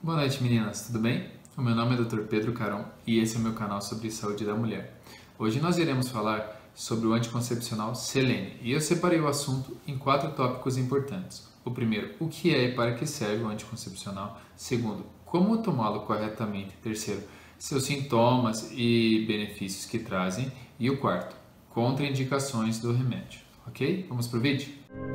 Boa noite, meninas, tudo bem? O meu nome é Dr. Pedro Caron e esse é o meu canal sobre saúde da mulher. Hoje nós iremos falar sobre o anticoncepcional Selene e eu separei o assunto em 4 tópicos importantes. O primeiro, o que é e para que serve o anticoncepcional. Segundo, como tomá-lo corretamente. Terceiro, seus sintomas e benefícios que trazem. E o quarto, contraindicações do remédio. Ok? Vamos para o vídeo?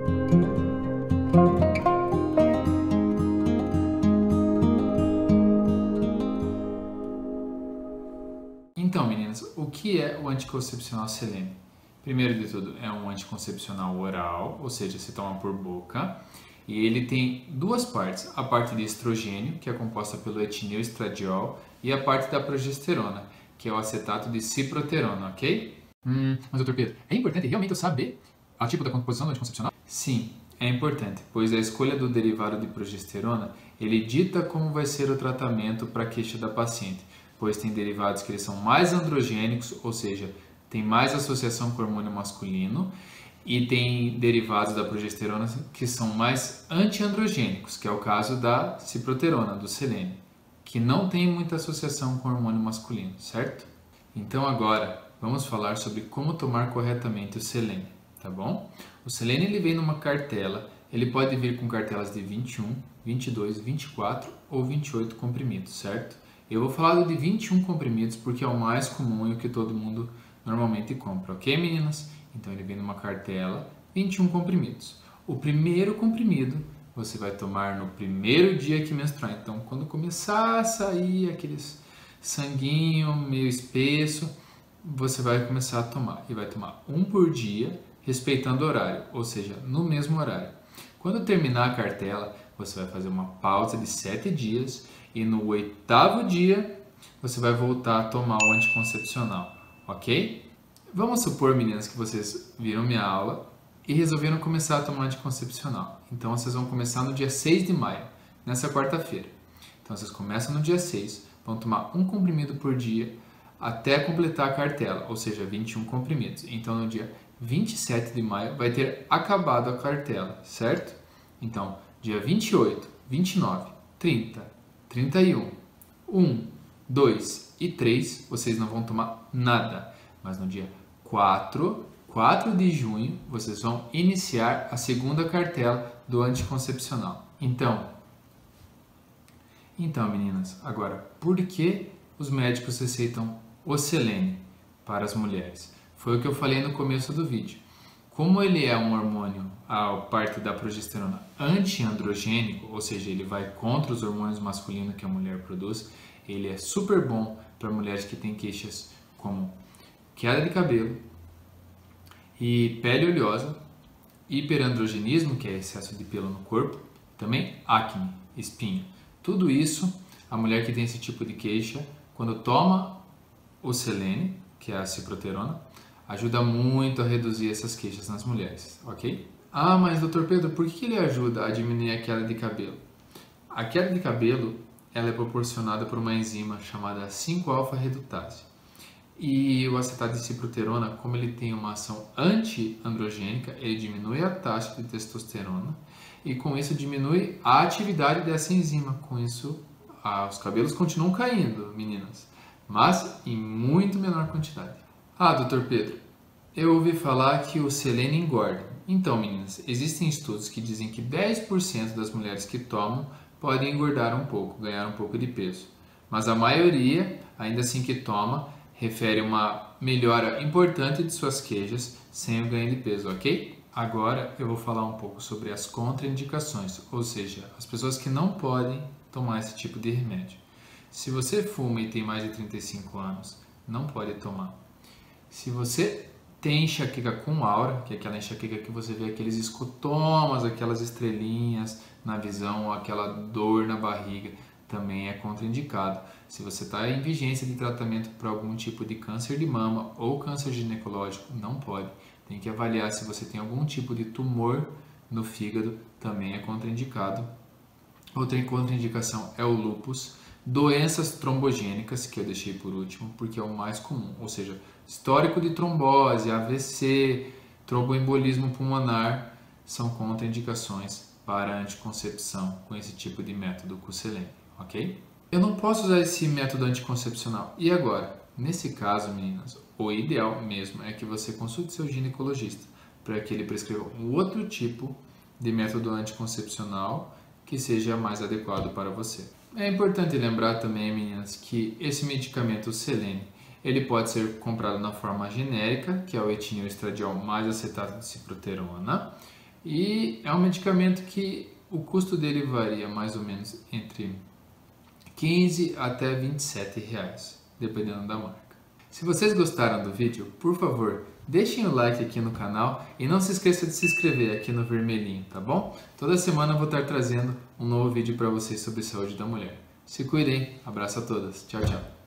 Então, meninas, o que é o anticoncepcional Selene? Primeiro de tudo, é um anticoncepcional oral, ou seja, se toma por boca, e ele tem duas partes, a parte de estrogênio, que é composta pelo etinil estradiol, e a parte da progesterona, que é o acetato de ciproterona, ok? Mas, doutor Pedro, é importante realmente eu saber o tipo da composição do anticoncepcional? Sim, é importante, pois a escolha do derivado de progesterona, ele dita como vai ser o tratamento para a queixa da paciente, pois tem derivados que eles são mais androgênicos, ou seja, tem mais associação com o hormônio masculino, e tem derivados da progesterona que são mais antiandrogênicos, que é o caso da ciproterona, do Selene, que não tem muita associação com o hormônio masculino, certo? Então agora vamos falar sobre como tomar corretamente o Selene, tá bom? O Selene ele vem numa cartela, ele pode vir com cartelas de 21, 22, 24 ou 28 comprimidos, certo? Eu vou falar do de 21 comprimidos porque é o mais comum e o que todo mundo normalmente compra, ok, meninas? Então ele vem numa cartela, 21 comprimidos. O primeiro comprimido você vai tomar no primeiro dia que menstruar. Então, quando começar a sair aqueles sanguinho meio espesso, você vai começar a tomar. E vai tomar um por dia, respeitando o horário, ou seja, no mesmo horário. Quando terminar a cartela, você vai fazer uma pausa de 7 dias e no 8º dia você vai voltar a tomar o anticoncepcional, ok? Vamos supor, meninas, que vocês viram minha aula e resolveram começar a tomar anticoncepcional. Então vocês vão começar no dia 6 de maio, nessa quarta-feira. Então vocês começam no dia 6, vão tomar um comprimido por dia até completar a cartela, ou seja, 21 comprimidos. Então no dia 27 de maio vai ter acabado a cartela, certo? Então, dia 28, 29, 30, 31, 1, 2 e 3, vocês não vão tomar nada. Mas no dia 4 de junho, vocês vão iniciar a segunda cartela do anticoncepcional. Então, meninas, agora, por que os médicos receitam o Selene para as mulheres? Foi o que eu falei no começo do vídeo. Como ele é um hormônio, a parte da progesterona antiandrogênico, ou seja, ele vai contra os hormônios masculinos que a mulher produz, ele é super bom para mulheres que têm queixas como queda de cabelo e pele oleosa, hiperandrogenismo, que é excesso de pelo no corpo, também acne, espinha. Tudo isso, a mulher que tem esse tipo de queixa, quando toma o Selene, que é a ciproterona, ajuda muito a reduzir essas queixas nas mulheres, ok? Ah, mas Dr. Pedro, por que ele ajuda a diminuir a queda de cabelo? A queda de cabelo ela é proporcionada por uma enzima chamada 5-alfa-redutase. E o acetato de ciproterona, como ele tem uma ação anti-androgênica, ele diminui a taxa de testosterona e com isso diminui a atividade dessa enzima. Com isso, os cabelos continuam caindo, meninas, mas em muito menor quantidade. Ah, Dr. Pedro, eu ouvi falar que o Selene engorda. Então, meninas, existem estudos que dizem que 10% das mulheres que tomam podem engordar um pouco, ganhar um pouco de peso. Mas a maioria, ainda assim que toma, refere uma melhora importante de suas queixas sem o ganho de peso, ok? Agora eu vou falar um pouco sobre as contraindicações, ou seja, as pessoas que não podem tomar esse tipo de remédio. Se você fuma e tem mais de 35 anos, não pode tomar. Se você tem enxaqueca com aura, que é aquela enxaqueca que você vê aqueles escotomas, aquelas estrelinhas na visão, aquela dor na barriga, também é contraindicado. Se você está em vigência de tratamento para algum tipo de câncer de mama ou câncer ginecológico, não pode. Tem que avaliar se você tem algum tipo de tumor no fígado, também é contraindicado. Outra contraindicação é o lúpus. Doenças trombogênicas, que eu deixei por último, porque é o mais comum, ou seja, histórico de trombose, AVC, tromboembolismo pulmonar, são contraindicações para a anticoncepção com esse tipo de método com o Selene, ok? Eu não posso usar esse método anticoncepcional. E agora? Nesse caso, meninas, o ideal mesmo é que você consulte seu ginecologista para que ele prescreva um outro tipo de método anticoncepcional que seja mais adequado para você. É importante lembrar também, meninas, que esse medicamento, o Selene, ele pode ser comprado na forma genérica, que é o etinil estradiol mais acetato de ciproterona, e é um medicamento que o custo dele varia mais ou menos entre 15 até 27 reais, dependendo da marca. Se vocês gostaram do vídeo, por favor, deixem o like aqui no canal e não se esqueça de se inscrever aqui no vermelhinho, tá bom? Toda semana eu vou estar trazendo um novo vídeo para vocês sobre saúde da mulher. Se cuidem, abraço a todas, tchau, tchau.